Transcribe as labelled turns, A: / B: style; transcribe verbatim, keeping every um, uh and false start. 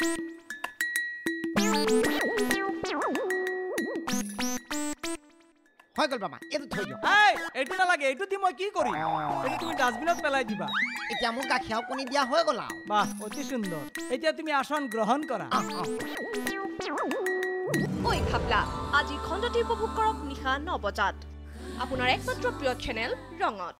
A: হৈ গ'ল বাবা এইটো থৈ দিয়ক
B: এই এইটো নালাগে এইটো দি মই কি কৰিম এইটো তুমি ডাষ্টবিনত পেলাই দিবা
A: এতিয়া মোক গাখীৰ আৰু কণী দিয়া হৈ গ'ল আৰু
B: বাহ অতি সুন্দৰ এতিয়া তুমি আসন গ্ৰহণ কৰা
C: ঐ খাপলা আজি খণ্ডটি উপভোগ কৰক নিশা ন বজাত আপোনাৰ একমাত্ৰ প্ৰিয় চেনেল ৰঙত